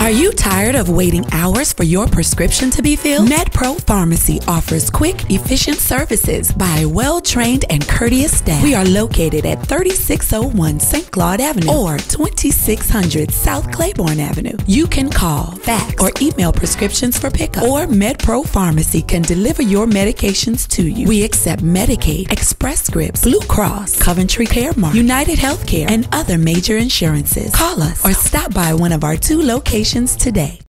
Are you tired of waiting hours for your prescription to be filled? MedPro Pharmacy offers quick, efficient services by a well-trained and courteous staff. We are located at 3601 St. Claude Avenue or 2600 South Claiborne Avenue. You can call, fax, or email prescriptions for pickup, or MedPro Pharmacy can deliver your medications to you. We accept Medicaid, Express Scripts, Blue Cross, Coventry Caremark, United Healthcare, and other major insurances. Call us or stop by one of our 2 locations today.